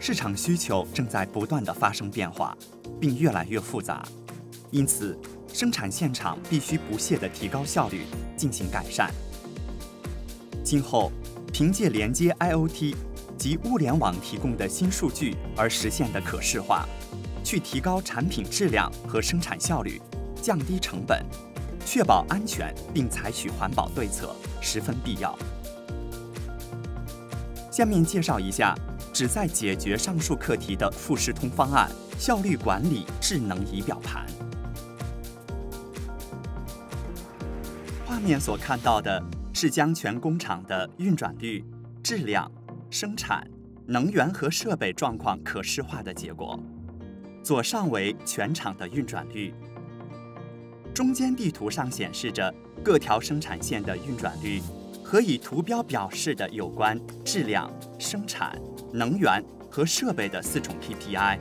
市场需求正在不断地发生变化，并越来越复杂，因此生产现场必须不懈地提高效率，进行改善。今后，凭借连接 IoT 及物联网提供的新数据而实现的可视化，去提高产品质量和生产效率，降低成本，确保安全，并采取环保对策，十分必要。下面介绍一下旨在解决上述课题的富士通方案——效率管理智能仪表盘。画面所看到的是将全工厂的运转率、质量、生产、能源和设备状况可视化的结果。左上为全厂的运转率，中间地图上显示着各条生产线的运转率和以图标表示的有关质量、生产、能源和设备的4种 PPI。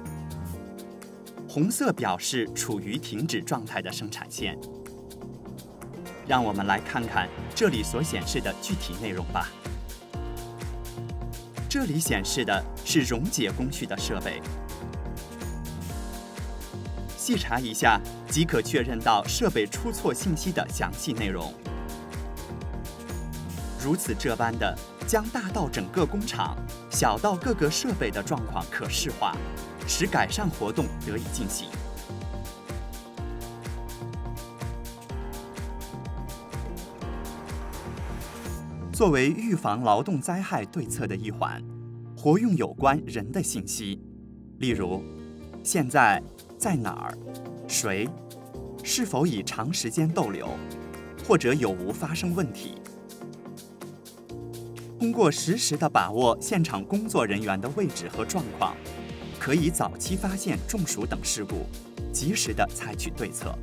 红色表示处于停止状态的生产线。让我们来看看这里所显示的具体内容吧。这里显示的是溶解工序的设备。细查一下，即可确认到设备出错信息的详细内容。如此这般的将大到整个工厂，小到各个设备的状况可视化，使改善活动得以进行。作为预防劳动灾害对策的一环，活用有关人的信息，例如现在在哪儿、谁、是否已长时间逗留，或者有无发生问题。通过实时地把握现场工作人员的位置和状况，可以早期发现中暑等事故，及时地采取对策。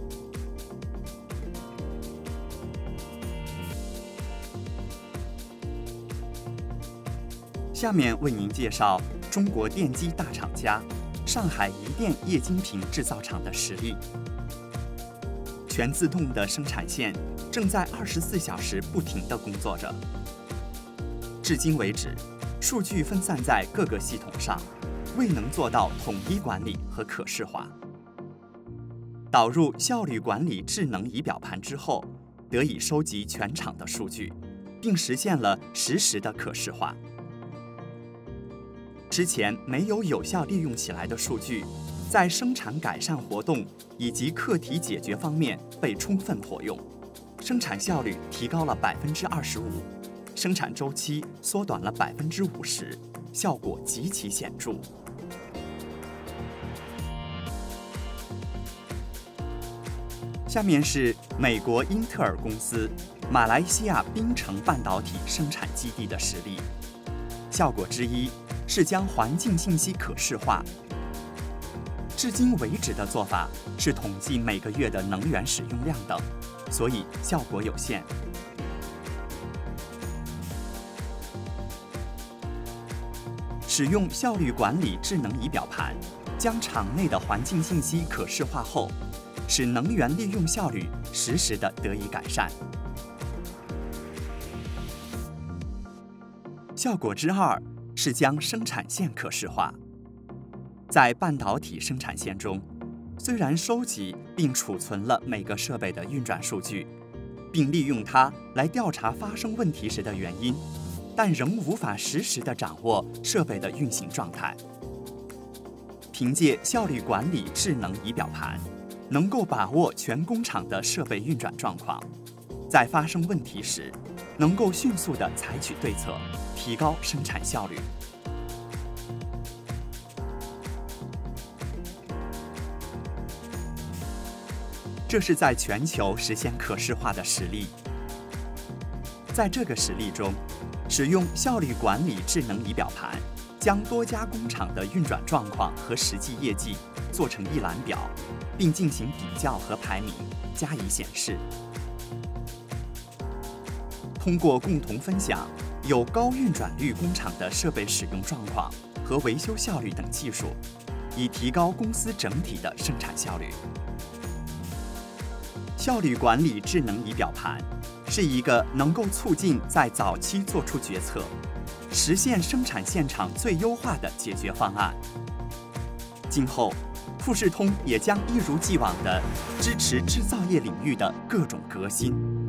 下面为您介绍中国电机大厂家上海宜电液晶屏制造厂的实例。全自动的生产线正在24小时不停地工作着。至今为止，数据分散在各个系统上，未能做到统一管理和可视化。导入效率管理智能仪表盘之后，得以收集全厂的数据，并实现了实时的可视化。之前没有效利用起来的数据，在生产改善活动以及课题解决方面被充分活用，生产效率提高了25%，生产周期缩短了50%，效果极其显著。下面是美国英特尔公司马来西亚槟城半导体生产基地的实例。效果之一是将环境信息可视化。至今为止的做法是统计每个月的能源使用量等，所以效果有限。使用效率管理智能仪表盘，将厂内的环境信息可视化后，使能源利用效率实时地得以改善。效果之二是将生产线可视化。在半导体生产线中，虽然收集并储存了每个设备的运转数据，并利用它来调查发生问题时的原因，但仍无法实时地掌握设备的运行状态。凭借效率管理智能仪表盘，能够把握全工厂的设备运转状况，在发生问题时，能够迅速地采取对策，提高生产效率。这是在全球实现可视化的实例。在这个实例中，使用效率管理智能仪表盘，将多家工厂的运转状况和实际业绩做成一览表，并进行比较和排名，加以显示。通过共同分享有高运转率工厂的设备使用状况和维修效率等技术，以提高公司整体的生产效率。效率管理智能仪表盘是一个能够促进在早期做出决策， 实现生产现场最优化的解决方案。今后，富士通也将一如既往地支持制造业领域的各种革新。